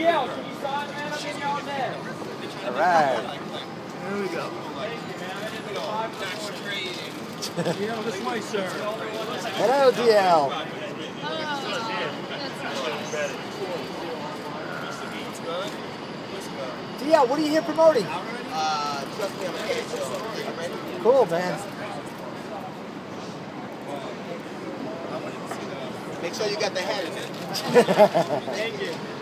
DL, can you sign, man? I'm in y'all net. All right. There we go. Thank you, man. I didn't know 5 You know, this way, sir. Hello, DL. DL, what are you here promoting? Cool, man. Make sure you got the hat in it. Thank you.